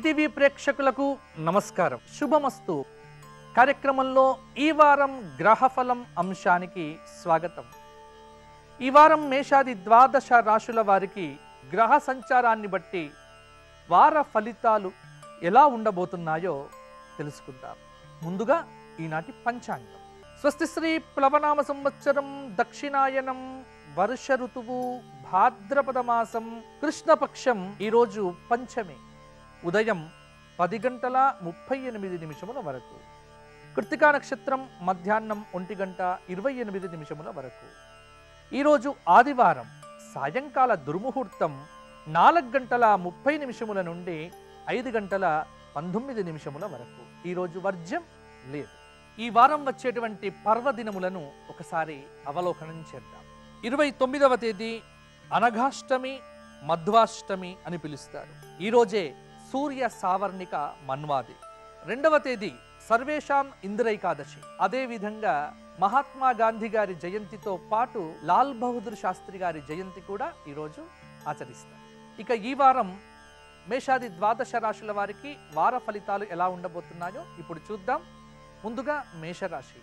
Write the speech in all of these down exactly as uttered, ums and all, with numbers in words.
ETV ప్రేక్షకులకు నమస్కారం. శుభమస్తు కార్యక్రమంలో ఈ వారం గ్రహఫలం అంశానికి స్వాగతం. ఈ వారం మేషాది ద్వాదశ రాశుల వారికి గ్రహ సంచారాన్ని బట్టి వార ఫలితాలు ఎలా ఉండబోతున్నాయో తెలుసుకుందాం. ముందుగా ఈనాటి పంచాంగం. స్వస్తి శ్రీ ప్లవనామ సంవత్సరం దక్షిణాయనం వర్ష ఋతువు భాద్రపద మాసం కృష్ణపక్షం. ఈరోజు పంచమి ఉదయం పది గంటల ముప్పై ఎనిమిది నిమిషముల వరకు, కృత్తికా నక్షత్రం మధ్యాహ్నం ఒంటి గంట ఇరవై ఎనిమిది నిమిషముల వరకు. ఈరోజు ఆదివారం సాయంకాల దుర్ముహూర్తం నాలుగు గంటల ముప్పై నిమిషముల నుండి ఐదు గంటల పంతొమ్మిది నిమిషముల వరకు. ఈరోజు వర్జ్యం లేదు. ఈ వారం వచ్చేటువంటి పర్వదినములను ఒకసారి అవలోకనం చేద్దాం. ఇరవై తొమ్మిదవ తేదీ అనఘాష్టమి, మధ్వాష్టమి అని పిలుస్తారు. ఈరోజే సూర్య సావర్ణిక మన్వాది. రెండవ తేదీ సర్వేషాం ఇంద్రైకాదశి. అదేవిధంగా మహాత్మా గాంధీ గారి జయంతితో పాటు లాల్ బహదూర్ శాస్త్రి గారి జయంతి కూడా ఈరోజు ఆచరిస్తారు. ఇక ఈ వారం మేషాది ద్వాదశ రాశుల వారికి వార ఫలితాలు ఎలా ఉండబోతున్నాయో ఇప్పుడు చూద్దాం. ముందుగా మేషరాశి.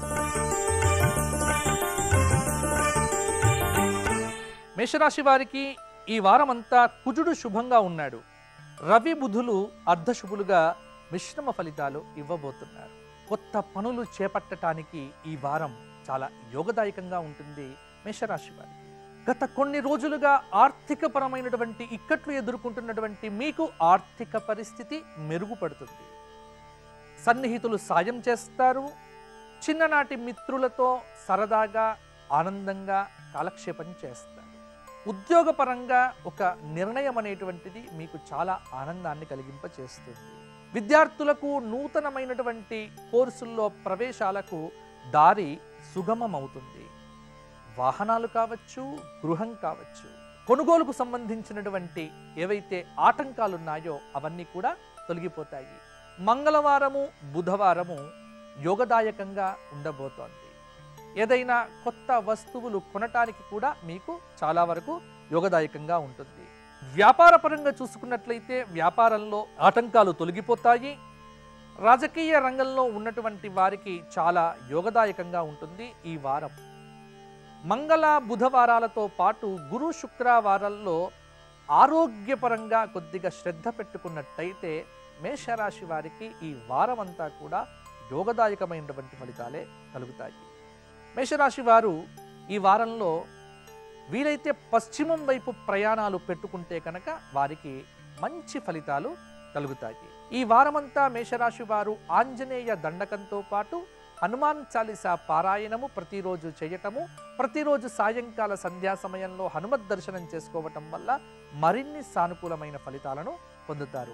మేషరాశి వారికి ఈ వారం అంతా కుజుడు శుభంగా ఉన్నాడు. రవి బుధులు అర్ధశుభులుగా మిశ్రమ ఫలితాలు ఇవ్వబోతున్నారు. కొత్త పనులు చేపట్టడానికి ఈ వారం చాలా యోగదాయకంగా ఉంటుంది మేషరాశి వారికి. గత కొన్ని రోజులుగా ఆర్థిక పరమైనటువంటి ఇక్కట్లు ఎదుర్కొంటున్నటువంటి మీకు ఆర్థిక పరిస్థితి మెరుగుపడుతుంది. సన్నిహితులు సాయం చేస్తారు. చిన్ననాటి మిత్రులతో సరదాగా ఆనందంగా కాలక్షేపం చేస్తారు. ఉద్యోగపరంగా ఒక నిర్ణయం అనేటువంటిది మీకు చాలా ఆనందాన్ని కలిగింపచేస్తుంది. విద్యార్థులకు నూతనమైనటువంటి కోర్సుల్లో ప్రవేశాలకు దారి సుగమమవుతుంది. వాహనాలు కావచ్చు, గృహం కావచ్చు, కొనుగోలుకు సంబంధించినటువంటి ఏవైతే ఆటంకాలు ఉన్నాయో అవన్నీ కూడా తొలగిపోతాయి. మంగళవారము బుధవారము యోగదాయకంగా ఉండబోతోంది. ఏదైనా కొత్త వస్తువులు కొనటానికి కూడా మీకు చాలా వరకు యోగదాయకంగా ఉంటుంది. వ్యాపార పరంగా చూసుకున్నట్లయితే వ్యాపారంలో ఆటంకాలు తొలగిపోతాయి. రాజకీయ రంగంలో ఉన్నటువంటి వారికి చాలా యోగదాయకంగా ఉంటుంది ఈ వారం. మంగళ బుధవారాలతో పాటు గురు శుక్రవారాల్లో ఆరోగ్యపరంగా కొద్దిగా శ్రద్ధ పెట్టుకున్నట్టయితే మేషరాశి వారికి ఈ వారం అంతా కూడా యోగదాయకమైనటువంటి ఫలితాలే కలుగుతాయి. మేషరాశి వారు ఈ వారంలో వీలైతే పశ్చిమం వైపు ప్రయాణాలు పెట్టుకుంటే కనుక వారికి మంచి ఫలితాలు కలుగుతాయి. ఈ వారమంతా మేషరాశి వారు ఆంజనేయ దండకంతో పాటు హనుమాన్ చాలీసా పారాయణము ప్రతిరోజు చేయటము, ప్రతిరోజు సాయంకాల సంధ్యా సమయంలో హనుమత్ దర్శనం చేసుకోవటం వల్ల మరిన్ని సానుకూలమైన ఫలితాలను పొందుతారు.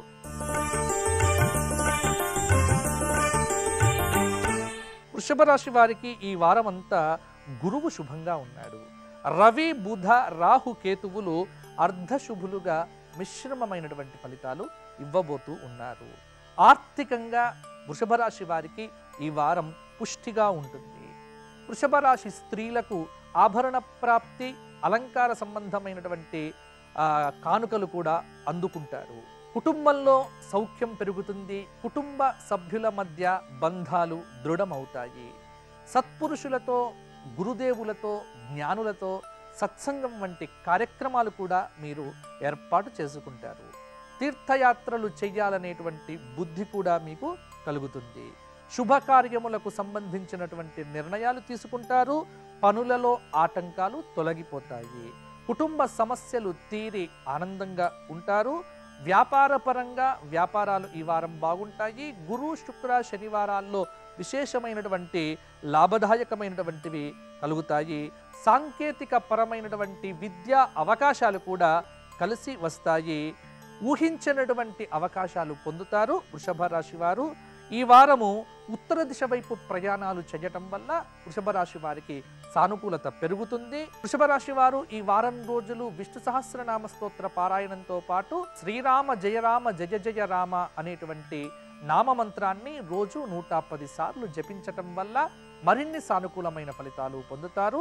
వృషభ రాశి వారికి ఈ వారం అంతా గురువు శుభంగా ఉన్నాడు. రవి బుధ రాహు కేతువులు అర్ధశుభులుగా మిశ్రమమైనటువంటి ఫలితాలు ఇవ్వబోతూ ఉన్నారు. ఆర్థికంగా వృషభ రాశి వారికి ఈ వారం పుష్టిగా ఉంటుంది. వృషభ రాశి స్త్రీలకు ఆభరణ ప్రాప్తి, అలంకార సంబంధమైనటువంటి కానుకలు కూడా అందుకుంటారు. కుటుంబంలో సౌఖ్యం పెరుగుతుంది. కుటుంబ సభ్యుల మధ్య బంధాలు దృఢమవుతాయి. సత్పురుషులతో, గురుదేవులతో, జ్ఞానులతో సత్సంగం వంటి కార్యక్రమాలు కూడా మీరు ఏర్పాటు చేసుకుంటారు. తీర్థయాత్రలు చెయ్యాలనేటువంటి బుద్ధి కూడా మీకు కలుగుతుంది. శుభకార్యములకు సంబంధించినటువంటి నిర్ణయాలు తీసుకుంటారు. పనులలో ఆటంకాలు తొలగిపోతాయి. కుటుంబ సమస్యలు తీరి ఆనందంగా ఉంటారు. వ్యాపార పరంగా వ్యాపారాలు ఈ వారం బాగుంటాయి. గురు శుక్ర శనివారాల్లో విశేషమైనటువంటి లాభదాయకమైనటువంటివి కలుగుతాయి. సాంకేతిక పరమైనటువంటి విద్యా అవకాశాలు కూడా కలిసి వస్తాయి. ఊహించినటువంటి అవకాశాలు పొందుతారు వృషభ రాశి వారు. ఈ వారము ఉత్తర దిశ వైపు ప్రయాణాలు చేయటం వల్ల వృషభ రాశి వారికి సానుకూలత పెరుగుతుంది. వృషభ రాశి వారు ఈ వారం రోజులు విష్ణు సహస్రనామ స్తోత్ర పారాయణంతో పాటు శ్రీరామ జయరామ జయ జయ రామ అనేటువంటి నామమంత్రాన్ని రోజు నూట పది సార్లు జపించటం వల్ల మరిన్ని సానుకూలమైన ఫలితాలు పొందుతారు.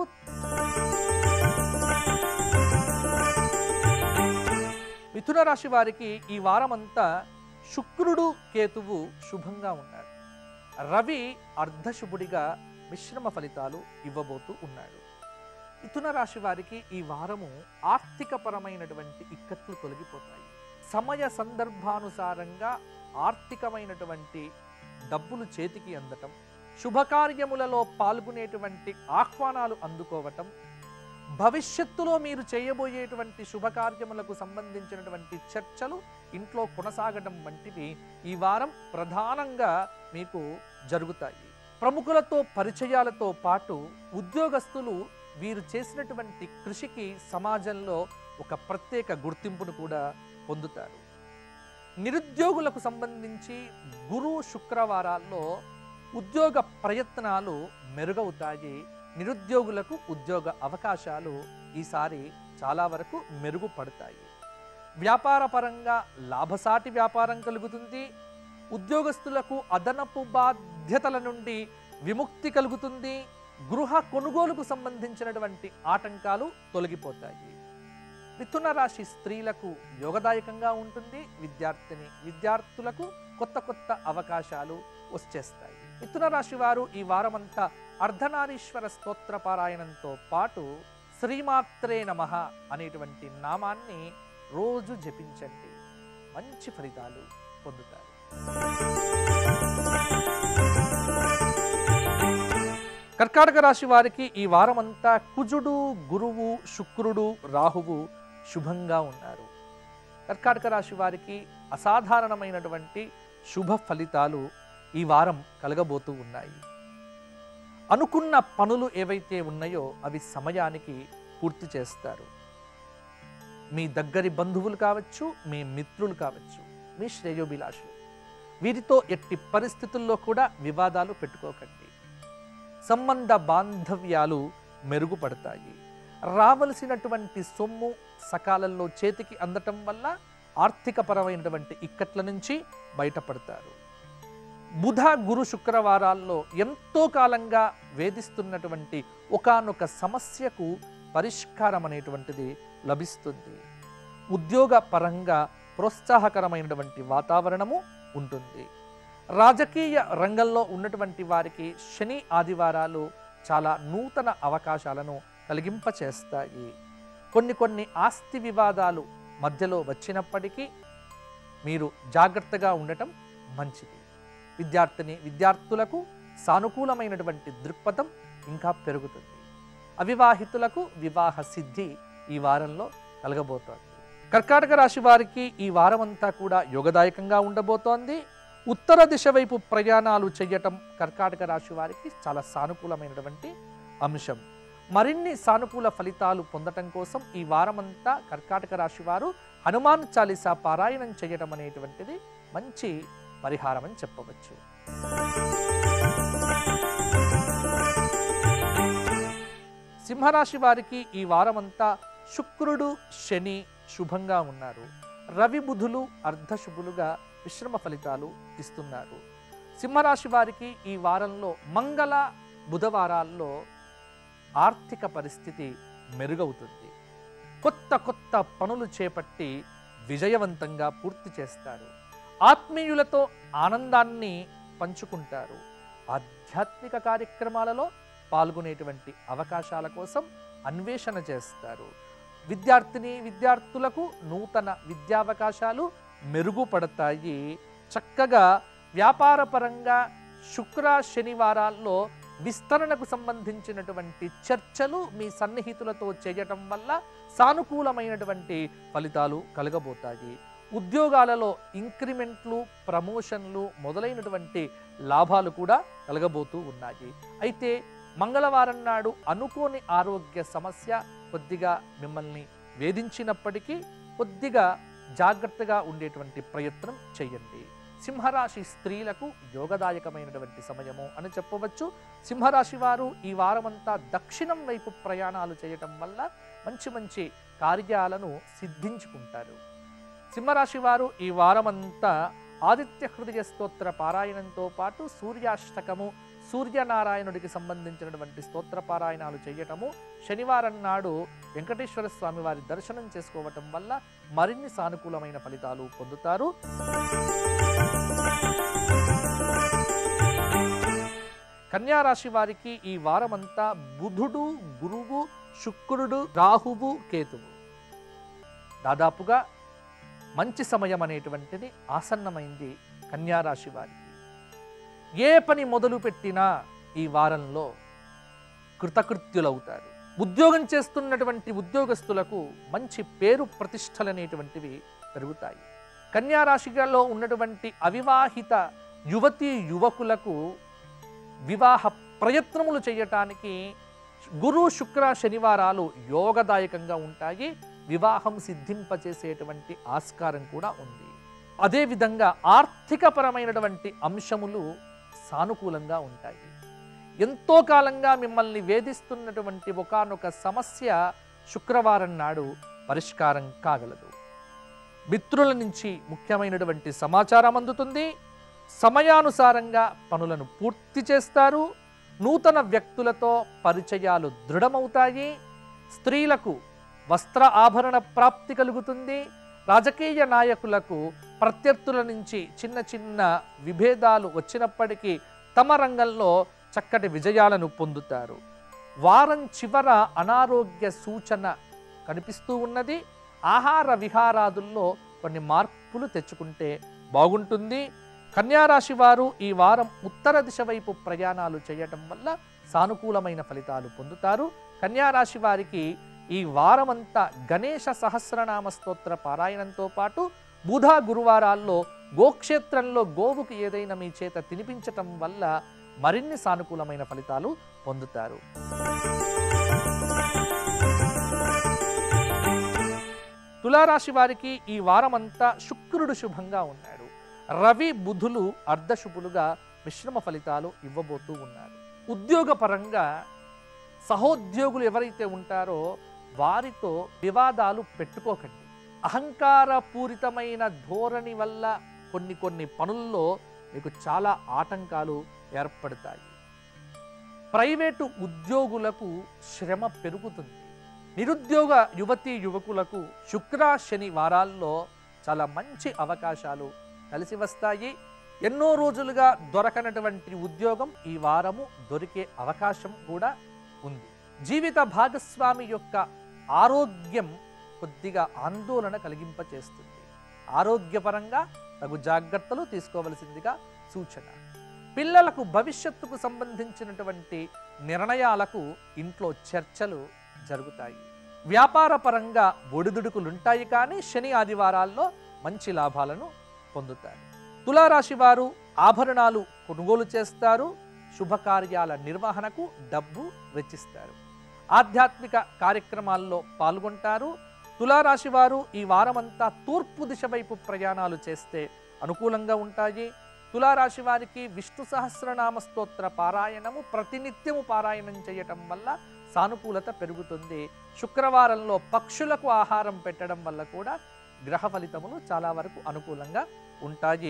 మిథున రాశి వారికి ఈ వారమంతా శుక్రుడు కేతువు శుభంగా ఉన్నారు. రవి అర్ధశుభుడిగా మిశ్రమ ఫలితాలు ఇవ్వబోతూ ఉన్నాడు. మిథున రాశి వారికి ఈ వారము ఆర్థికపరమైనటువంటి ఇక్కట్లు తొలగిపోతాయి. సమయ సందర్భానుసారంగా ఆర్థికమైనటువంటి డబ్బులు చేతికి అందటం, శుభకార్యములలో పాల్గొనేటువంటి ఆహ్వానాలు అందుకోవటం, భవిష్యత్తులో మీరు చేయబోయేటువంటి శుభకార్యములకు సంబంధించినటువంటి చర్చలు ఇంట్లో కొనసాగడం వంటివి ఈ వారం ప్రధానంగా మీకు జరుగుతాయి. ప్రముఖులతో పరిచయాలతో పాటు ఉద్యోగస్తులు వీరు చేసినటువంటి కృషికి సమాజంలో ఒక ప్రత్యేక గుర్తింపును కూడా పొందుతారు. నిరుద్యోగులకు సంబంధించి గురు శుక్రవారాల్లో ఉద్యోగ ప్రయత్నాలు మెరుగవుతాయి. నిరుద్యోగులకు ఉద్యోగ అవకాశాలు ఈసారి చాలా వరకు మెరుగుపడతాయి. వ్యాపార పరంగా లాభసాటి వ్యాపారం కలుగుతుంది. ఉద్యోగస్తులకు అదనపు బాధ్యతల నుండి విముక్తి కలుగుతుంది. గృహ కొనుగోలుకు సంబంధించినటువంటి ఆటంకాలు తొలగిపోతాయి. మిథున రాశి స్త్రీలకు యోగదాయకంగా ఉంటుంది. విద్యార్థిని విద్యార్థులకు కొత్త కొత్త అవకాశాలు వచ్చేస్తాయి. మిథున రాశి వారు ఈ వారమంతా అర్ధనారీశ్వర స్తోత్ర పారాయణంతో పాటు శ్రీమాత్రే నమః అనేటువంటి నామాన్ని రోజు జపించండి. మంచి ఫలితాలు పొందుతారు. కర్కాటక రాశి వారికి ఈ వారమంతా కుజుడు, గురువు, శుక్రుడు, రాహువు శుభంగా ఉన్నారు. కర్కాటక రాశి వారికి అసాధారణమైనటువంటి శుభ ఫలితాలు ఈ వారం కలగబోతూ ఉన్నాయి. అనుకున్న పనులు ఏవైతే ఉన్నాయో అవి సమయానికి పూర్తి చేస్తారు. మీ దగ్గరి బంధువులు కావచ్చు, మీ మిత్రులు కావచ్చు, మీ శ్రేయోభిలాషులు, వీరితో ఎట్టి పరిస్థితుల్లో కూడా వివాదాలు పెట్టుకోకండి. సంబంధ బాంధవ్యాలు మెరుగుపడతాయి. రావలసినటువంటి సొమ్ము సకాలంలో చేతికి అందటం వల్ల ఆర్థికపరమైనటువంటి ఇక్కట్ల నుంచి బయటపడతారు. బుధ గురు శుక్రవారాల్లో ఎంతో కాలంగా వేధిస్తున్నటువంటి ఒకానొక సమస్యకు పరిష్కారం అనేటువంటిది లభిస్తుంది. ఉద్యోగ పరంగా ప్రోత్సాహకరమైనటువంటి వాతావరణము ఉంటుంది. రాజకీయ రంగంలో ఉన్నటువంటి వారికి శని ఆదివారాలు చాలా నూతన అవకాశాలను కలిగింపచేస్తాయి. కొన్ని కొన్ని ఆస్తి వివాదాలు మధ్యలో వచ్చినప్పటికీ మీరు జాగ్రత్తగా ఉండటం మంచిది. విద్యార్థిని విద్యార్థులకు సానుకూలమైనటువంటి దృక్పథం ఇంకా పెరుగుతుంది. అవివాహితులకు వివాహ సిద్ధి ఈ వారంలో కలగబోతోంది. కర్కాటక రాశి వారికి ఈ వారమంతా కూడా యోగదాయకంగా ఉండబోతోంది. ఉత్తర దిశ వైపు ప్రయాణాలు చేయటం కర్కాటక రాశి వారికి చాలా సానుకూలమైనటువంటి అంశం. మరిన్ని సానుకూల ఫలితాలు పొందటం కోసం ఈ వారమంతా కర్కాటక రాశి వారు హనుమాన్ చాలీసా పారాయణం చేయటం అనేటువంటిది మంచి పరిహారం అని చెప్పవచ్చు. సింహరాశి వారికి ఈ వారమంతా శుక్రుడు, శని శుభంగా ఉన్నారు. రవి బుధులు అర్ధశుభులుగా మిశ్రమ ఫలితాలు ఇస్తున్నారు. సింహరాశి వారికి ఈ వారంలో మంగళ బుధవారాల్లో ఆర్థిక పరిస్థితి మెరుగవుతుంది. కొత్త కొత్త పనులు చేపట్టి విజయవంతంగా పూర్తి చేస్తారు. ఆత్మీయులతో ఆనందాన్ని పంచుకుంటారు. ఆధ్యాత్మిక కార్యక్రమాలలో పాల్గొనేటువంటి అవకాశాల కోసం అన్వేషణ చేస్తారు. విద్యార్థిని విద్యార్థులకు నూతన విద్యావకాశాలు మెరుగుపడతాయి. చక్కగా వ్యాపార పరంగా శుక్ర శనివారాల్లో విస్తరణకు సంబంధించినటువంటి చర్చలు మీ సన్నిహితులతో చేయటం వల్ల సానుకూలమైనటువంటి ఫలితాలు కలగబోతాయి. ఉద్యోగాలలో ఇంక్రిమెంట్లు, ప్రమోషన్లు మొదలైనటువంటి లాభాలు కూడా కలగబోతూ ఉన్నాయి. అయితే మంగళవారం నాడు అనుకోని ఆరోగ్య సమస్య కొద్దిగా మిమ్మల్ని వేధించినప్పటికీ కొద్దిగా జాగ్రత్తగా ఉండేటువంటి ప్రయత్నం చేయండి. సింహరాశి స్త్రీలకు యోగదాయకమైనటువంటి సమయము అని చెప్పవచ్చు. సింహరాశి వారు ఈ వారమంతా దక్షిణం వైపు ప్రయాణాలు చేయటం వల్ల మంచి మంచి కార్యాలను సిద్ధించుకుంటారు. సింహరాశి వారు ఈ వారమంతా ఆదిత్య హృదయ స్తోత్ర పారాయణంతో పాటు సూర్యాష్టకము, సూర్యనారాయణుడికి సంబంధించినటువంటి స్తోత్ర పారాయణాలు చేయటము, శనివారం నాడు వెంకటేశ్వర స్వామి వారి దర్శనం చేసుకోవటం వల్ల మరిన్ని సానుకూలమైన ఫలితాలు పొందుతారు. కన్యా రాశి వారికి ఈ వారమంతా బుధుడు, గురువు, శుక్రుడు, రాహువు, కేతువు దాదాపుగా మంచి సమయం అనేటువంటిది ఆసన్నమైంది కన్యా రాశి వారికి. ఏ పని మొదలు పెట్టినా ఈ వారంలో కృతకృత్యులవుతారు. ఉద్యోగం చేస్తున్నటువంటి ఉద్యోగస్తులకు మంచి పేరు ప్రతిష్టలు అనేటువంటివి పెరుగుతాయి. కన్యా రాశిలో ఉన్నటువంటి అవివాహిత యువతీ యువకులకు వివాహ ప్రయత్నములు చేయటానికి గురు, శుక్ర, శనివారాలు యోగదాయకంగా ఉంటాయి. వివాహం సిద్ధింపచేసేటువంటి ఆస్కారం కూడా ఉంది. అదేవిధంగా ఆర్థికపరమైనటువంటి అంశములు సానుకూలంగా ఉంటాయి. ఎంతో కాలంగా మిమ్మల్ని వేధిస్తున్నటువంటి ఒకానొక సమస్య శుక్రవారం నాడు పరిష్కారం కాగలదు. మిత్రుల నుంచి ముఖ్యమైనటువంటి సమాచారం అందుతుంది. సమయానుసారంగా పనులను పూర్తి చేస్తారు. నూతన వ్యక్తులతో పరిచయాలు దృఢమవుతాయి. స్త్రీలకు వస్త్ర ఆభరణ ప్రాప్తి కలుగుతుంది. రాజకీయ నాయకులకు ప్రత్యర్థుల నుంచి చిన్న చిన్న విభేదాలు వచ్చినప్పటికీ తమ రంగంలో చక్కటి విజయాలను పొందుతారు. వారం చివర అనారోగ్య సూచన కనిపిస్తూ ఉన్నది. ఆహార విహారాదుల్లో కొన్ని మార్పులు తెచ్చుకుంటే బాగుంటుంది. కన్యారాశి వారు ఈ వారం ఉత్తర దిశ వైపు ప్రయాణాలు చేయటం వల్ల సానుకూలమైన ఫలితాలు పొందుతారు. కన్యారాశి వారికి ఈ వారమంతా గణేశ సహస్రనామ స్తోత్ర పారాయణంతో పాటు బుధ, గురువారాల్లో గోక్షేత్రంలో గోవుకు ఏదైనా మీ చేత తినిపించటం వల్ల మరిన్ని సానుకూలమైన ఫలితాలు పొందుతారు. తులారాశి వారికి ఈ వారమంతా శుక్రుడు శుభంగా ఉన్నాడు. రవి, బుధులు అర్ధశుభులుగా మిశ్రమ ఫలితాలు ఇవ్వబోతూ ఉన్నారు. ఉద్యోగపరంగా సహోద్యోగులు ఎవరైతే ఉంటారో వారితో వివాదాలు పెట్టుకోకండి. అహంకారపూరితమైన ధోరణి వల్ల కొన్ని కొన్ని పనుల్లో మీకు చాలా ఆటంకాలు ఏర్పడతాయి. ప్రైవేటు ఉద్యోగులకు శ్రమ పెరుగుతుంది. నిరుద్యోగ యువతీ యువకులకు శుక్ర, శని వారాల్లో చాలా మంచి అవకాశాలు కలిసి వస్తాయి. ఎన్నో రోజులుగా దొరకనటువంటి ఉద్యోగం ఈ వారము దొరికే అవకాశం కూడా ఉంది. జీవిత భాగస్వామి యొక్క ఆరోగ్యం కొద్దిగా ఆందోళన కలిగింపచేస్తుంది. ఆరోగ్యపరంగా తగు జాగ్రత్తలు తీసుకోవలసిందిగా సూచన. పిల్లలకు భవిష్యత్తుకు సంబంధించినటువంటి నిర్ణయాలకు ఇంట్లో చర్చలు జరుగుతాయి. వ్యాపార పరంగా ఒడిదుడుకులుంటాయి, కానీ శని ఆదివారాల్లో మంచి లాభాలను పొందుతారు. తులారాశి వారు ఆభరణాలు కొనుగోలు చేస్తారు. శుభకార్యాల నిర్వహణకు డబ్బు వెచ్చిస్తారు. ఆధ్యాత్మిక కార్యక్రమాల్లో పాల్గొంటారు. తులారాశి వారు ఈ వారమంతా తూర్పు దిశ వైపు ప్రయాణాలు చేస్తే అనుకూలంగా ఉంటాయి. తులారాశి వారికి విష్ణు సహస్రనామ స్తోత్ర పారాయణము ప్రతినిత్యము పారాయణం చేయటం వల్ల సానుకూలత పెరుగుతుంది. శుక్రవారంలో పక్షులకు ఆహారం పెట్టడం వల్ల కూడా గ్రహ ఫలితములు చాలా వరకు అనుకూలంగా ఉంటాయి.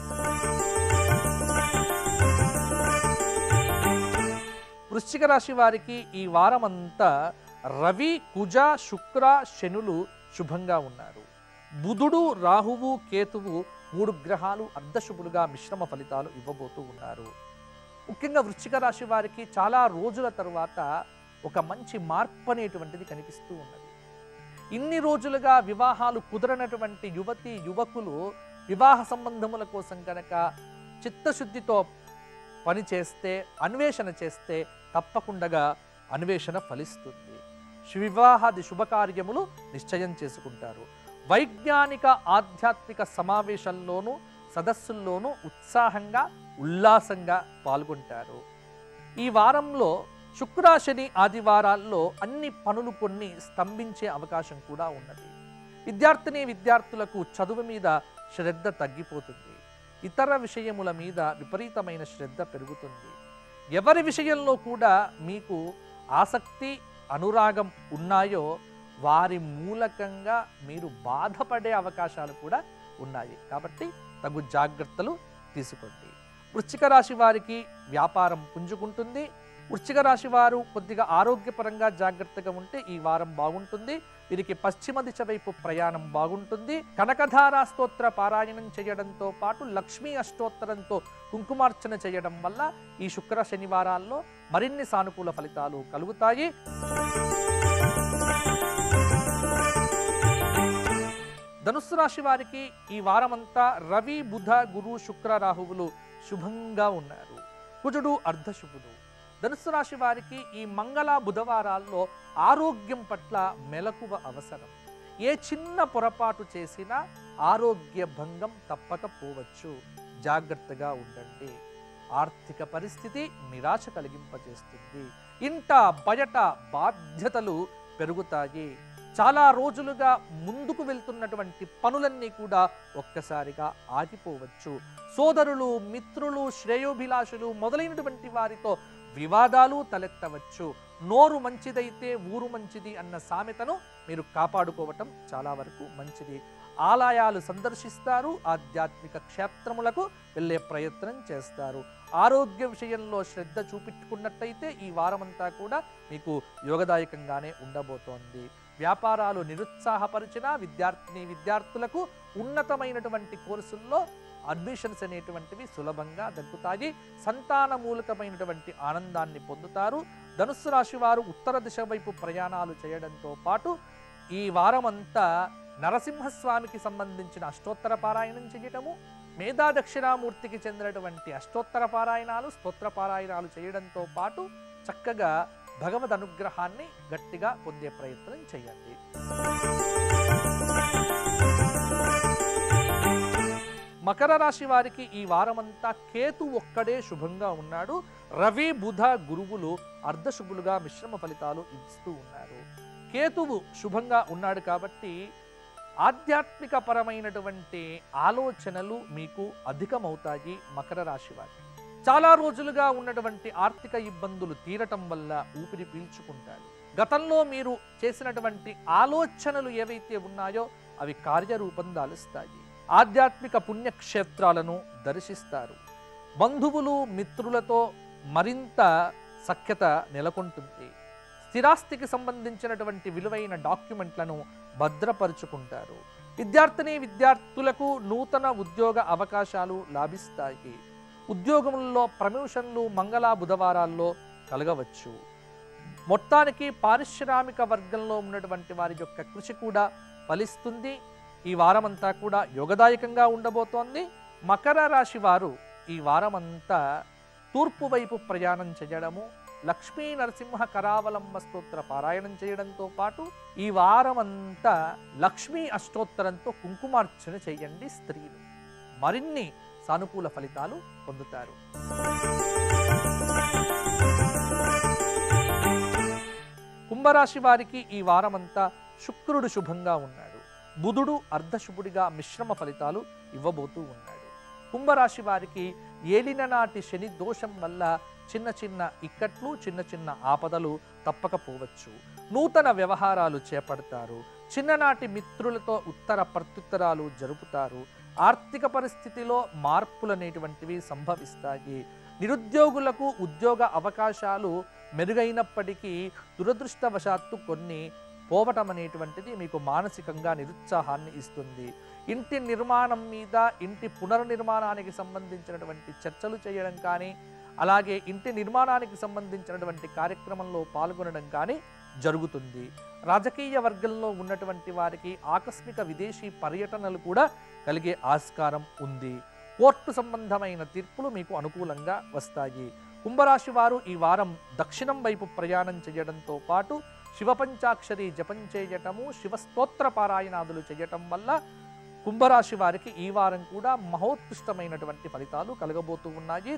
వృశ్చిక రాశి వారికి ఈ వారమంతా రవి, కుజ, శుక్ర, శనులు శుభంగా ఉన్నారు. బుధుడు, రాహువు, కేతువు మూడు గ్రహాలు అర్ధశుభులుగా మిశ్రమ ఫలితాలు ఇవ్వబోతూ ఉన్నారు. ముఖ్యంగా వృశ్చిక రాశి వారికి చాలా రోజుల తరువాత ఒక మంచి మార్పు అనేటువంటిది కనిపిస్తూ ఉన్నది. ఇన్ని రోజులుగా వివాహాలు కుదరనటువంటి యువతి యువకులు వివాహ సంబంధముల కోసం కనుక చిత్తశుద్ధితో పని చేస్తే, అన్వేషణ చేస్తే తప్పకుండా అన్వేషణ ఫలిస్తుంది. వివాహాది శుభకార్యములు నిశ్చయం చేసుకుంటారు. వైజ్ఞానిక ఆధ్యాత్మిక సమావేశంలోనూ సదస్సుల్లోనూ ఉత్సాహంగా ఉల్లాసంగా పాల్గొంటారు. ఈ వారంలో శుక్ర, శని ఆదివారాల్లో అన్ని పనులు కొన్ని స్తంభించే అవకాశం కూడా ఉన్నది. విద్యార్థిని విద్యార్థులకు చదువు మీద శ్రద్ధ తగ్గిపోతుంది. ఇతర విషయముల మీద విపరీతమైన శ్రద్ధ పెరుగుతుంది. ఎవరి విషయంలో కూడా మీకు ఆసక్తి, అనురాగం ఉన్నాయో వారి మూలకంగా మీరు బాధపడే అవకాశాలు కూడా ఉన్నాయి. కాబట్టి తగు జాగ్రత్తలు తీసుకోండి. వృశ్చిక రాశి వారికి వ్యాపారం పుంజుకుంటుంది. వృశ్చిక రాశి వారు కొద్దిగా ఆరోగ్యపరంగా జాగ్రత్తగా ఉంటే ఈ వారం బాగుంటుంది. వీరికి పశ్చిమ దిశ వైపు ప్రయాణం బాగుంటుంది. కనకధారా స్తోత్ర పారాయణం చేయడంతో పాటు లక్ష్మీ అష్టోత్తరంతో కుంకుమార్చన చేయడం వల్ల ఈ శుక్ర శనివారాల్లో మరిన్ని సానుకూల ఫలితాలు కలుగుతాయి. ధనుస్సు రాశి వారికి ఈ వారమంతా రవి బుధ గురు శుక్ర రాహువులు శుభంగా ఉన్నారు. కుజుడు అర్ధశుభుడు. ధనుస్సు రాశి వారికి ఈ మంగళ బుధవారాల్లో ఆరోగ్యం పట్ల మెలకువ అవసరం. ఏ చిన్న పొరపాటు చేసినా ఆరోగ్య భంగం తప్పకపోవచ్చు. జాగ్రత్తగా ఉండండి. ఆర్థిక పరిస్థితి నిరాశ కలిగింపజేస్తుంది. ఇంట బయట బాధ్యతలు పెరుగుతాయి. చాలా రోజులుగా ముందుకు వెళ్తున్నటువంటి పనులన్నీ కూడా ఒక్కసారిగా ఆగిపోవచ్చు. సోదరులు, మిత్రులు, శ్రేయోభిలాషులు మొదలైనటువంటి వారితో వివాదాలు తలెత్తవచ్చు. నోరు మంచిదైతే ఊరు మంచిది అన్న సామెతను మీరు కాపాడుకోవటం చాలా వరకు మంచిది. ఆలయాలు సందర్శిస్తారు. ఆధ్యాత్మిక క్షేత్రములకు వెళ్ళే ప్రయత్నం చేస్తారు. ఆరోగ్య విషయంలో శ్రద్ధ చూపించుకున్నట్టయితే ఈ వారమంతా కూడా మీకు యోగదాయకంగానే ఉండబోతోంది. వ్యాపారాలు నిరుత్సాహపరిచిన విద్యార్థిని విద్యార్థులకు ఉన్నతమైనటువంటి కోర్సుల్లో అడ్మిషన్స్ అనేటువంటివి సులభంగా దక్కుతాయి. సంతాన మూలకమైనటువంటి ఆనందాన్ని పొందుతారు. ధనుస్సు రాశి వారు ఉత్తర దిశ వైపు ప్రయాణాలు చేయడంతో పాటు ఈ వారమంతా నరసింహస్వామికి సంబంధించిన అష్టోత్తర పారాయణం చేయటము, మేధా దక్షిణామూర్తికి చెందినటువంటి అష్టోత్తర పారాయణాలు, స్తోత్ర పారాయణాలు చేయడంతో పాటు చక్కగా భగవద్ అనుగ్రహాన్ని గట్టిగా పొందే ప్రయత్నం చేయండి. మకర రాశి వారికి ఈ వారమంతా కేతు ఒక్కడే శుభంగా ఉన్నాడు. రవి బుధ గురువులు అర్ధశుభులుగా మిశ్రమ ఫలితాలు ఇస్తూ ఉన్నారు. కేతువు శుభంగా ఉన్నాడు కాబట్టి ఆధ్యాత్మిక పరమైనటువంటి ఆలోచనలు మీకు అధికమవుతాయి. మకర రాశి వారికి చాలా రోజులుగా ఉన్నటువంటి ఆర్థిక ఇబ్బందులు తీరటం వల్ల ఊపిరి పీల్చుకుంటారు. గతంలో మీరు చేసినటువంటి ఆలోచనలు ఏవైతే ఉన్నాయో అవి కార్యరూపం దాలుస్తాయి. ఆధ్యాత్మిక పుణ్యక్షేత్రాలను దర్శిస్తారు. బంధువులు మిత్రులతో మరింత సఖ్యత నెలకొంటుంది. స్థిరాస్తికి సంబంధించినటువంటి విలువైన డాక్యుమెంట్లను భద్రపరుచుకుంటారు. విద్యార్థిని విద్యార్థులకు నూతన ఉద్యోగ అవకాశాలు లాభిస్తాయి. ఉద్యోగంలో ప్రమోషన్లు మంగళ బుధవారాల్లో కలగవచ్చు. మొత్తానికి పారిశ్రామిక వర్గంలో ఉన్నటువంటి వారి యొక్క కృషి కూడా ఫలిస్తుంది. ఈ వారమంతా కూడా యోగదాయకంగా ఉండబోతోంది. మకర రాశి వారు ఈ వారమంతా తూర్పు వైపు ప్రయాణం చేయడము, లక్ష్మీ నరసింహ కరావలంబ స్తోత్ర పారాయణం చేయడంతో పాటు ఈ వారమంతా లక్ష్మీ అష్టోత్తరంతో కుంకుమార్చన చేయండి. స్త్రీలు మరిన్ని సానుకూల ఫలితాలు పొందుతారు. కుంభరాశి వారికి ఈ వారమంతా శుక్రుడు శుభంగా ఉన్నాడు. బుధుడు అర్ధశుభుడిగా మిశ్రమ ఫలితాలు ఇవ్వబోతూ ఉన్నాడు. కుంభరాశి వారికి ఏలిన నాటి శని దోషం వల్ల చిన్న చిన్న ఇక్కట్లు, చిన్న చిన్న ఆపదలు తప్పకపోవచ్చు. నూతన వ్యవహారాలు చేపడతారు. చిన్ననాటి మిత్రులతో ఉత్తర ప్రత్యుత్తరాలు జరుపుతారు. ఆర్థిక పరిస్థితిలో మార్పులు అనేటువంటివి సంభవిస్తాయి. నిరుద్యోగులకు ఉద్యోగ అవకాశాలు మెరుగైనప్పటికీ దురదృష్టవశాత్తు కొన్ని పోవటం అనేటువంటిది మీకు మానసికంగా నిరుత్సాహాన్ని ఇస్తుంది. ఇంటి నిర్మాణం మీద, ఇంటి పునర్నిర్మాణానికి సంబంధించినటువంటి చర్చలు చేయడం కానీ, అలాగే ఇంటి నిర్మాణానికి సంబంధించినటువంటి కార్యక్రమంలో పాల్గొనడం కానీ జరుగుతుంది. రాజకీయ వర్గంలో ఉన్నటువంటి వారికి ఆకస్మిక విదేశీ పర్యటనలు కూడా కలిగే ఆస్కారం ఉంది. కోర్టు సంబంధమైన తీర్పులు మీకు అనుకూలంగా వస్తాయి. కుంభరాశి వారు ఈ వారం దక్షిణం వైపు ప్రయాణం చేయడంతో పాటు శివపంచాక్షరి జపం చేయటము, శివస్తోత్ర పారాయణాదులు చేయటం వల్ల కుంభరాశి వారికి ఈ వారం కూడా మహోత్కృష్టమైనటువంటి ఫలితాలు కలగబోతూ ఉన్నాయి.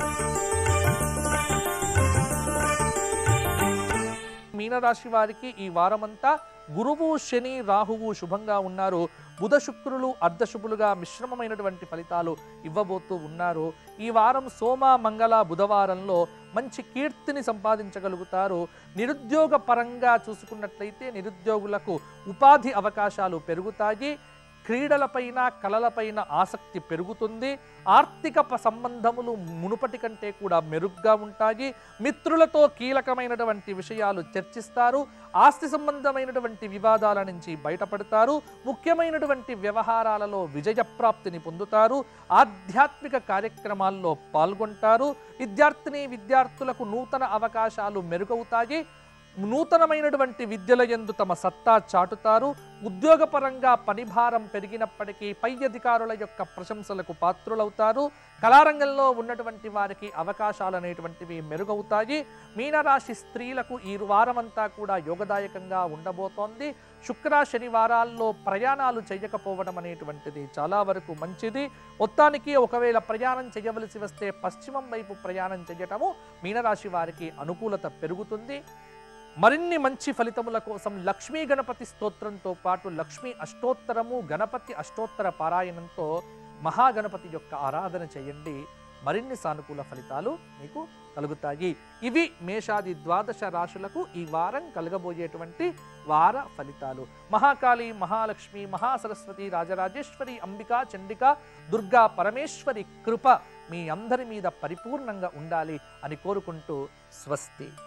మీనరాశి వారికి ఈ వారమంతా గురువు శని రాహువు శుభంగా ఉన్నారు. బుధ శుక్రులు అర్ధశుభులుగా మిశ్రమమైనటువంటి ఫలితాలు ఇవ్వబోతూ ఉన్నారు. ఈ వారం సోమ మంగళ బుధవారంలో మంచి కీర్తిని సంపాదించగలుగుతారు. నిరుద్యోగ పరంగా చూసుకున్నట్లయితే నిరుద్యోగులకు ఉపాధి అవకాశాలు పెరుగుతాయి. క్రీడలపైన కళలపైన ఆసక్తి పెరుగుతుంది. ఆర్థిక ప- సంబంధములు మునుపటి కంటే కూడా మెరుగ్గా ఉంటాయి. మిత్రులతో కీలకమైనటువంటి విషయాలు చర్చిస్తారు. ఆస్తి సంబంధమైనటువంటి వివాదాల నుంచి బయటపడతారు. ముఖ్యమైనటువంటి వ్యవహారాలలో విజయప్రాప్తిని పొందుతారు. ఆధ్యాత్మిక కార్యక్రమాల్లో పాల్గొంటారు. విద్యార్థిని విద్యార్థులకు నూతన అవకాశాలు మెరుగవుతాయి. నూతనమైనటువంటి విద్యల యందు తమ సత్తా చాటుతారు. ఉద్యోగపరంగా పనిభారం పెరిగినప్పటికీ పై అధికారుల యొక్క ప్రశంసలకు పాత్రులవుతారు. కళారంగంలో ఉన్నటువంటి వారికి అవకాశాలు అనేటువంటివి మెరుగవుతాయి. మీనరాశి స్త్రీలకు ఈ వారమంతా కూడా యోగదాయకంగా ఉండబోతోంది. శుక్ర శనివారాల్లో ప్రయాణాలు చేయకపోవడం అనేటువంటిది చాలా వరకు మంచిది. మొత్తానికి ఒకవేళ ప్రయాణం చేయవలసి వస్తే పశ్చిమం వైపు ప్రయాణం చేయటము మీనరాశి వారికి అనుకూలత పెరుగుతుంది. మరిన్ని మంచి ఫలితముల కోసం లక్ష్మీ గణపతి స్తోత్రంతో పాటు లక్ష్మీ అష్టోత్తరము, గణపతి అష్టోత్తర పారాయణంతో మహాగణపతి యొక్క ఆరాధన చేయండి. మరిన్ని సానుకూల ఫలితాలు మీకు కలుగుతాయి. ఇవి మేషాది ద్వాదశ రాశులకు ఈ వారం కలగబోయేటువంటి వార ఫలితాలు. మహాకాళి, మహాలక్ష్మి, మహాసరస్వతి, రాజరాజేశ్వరి, అంబికా, చండిక, దుర్గా పరమేశ్వరి కృప మీ అందరి మీద పరిపూర్ణంగా ఉండాలి అని కోరుకుంటూ స్వస్తి.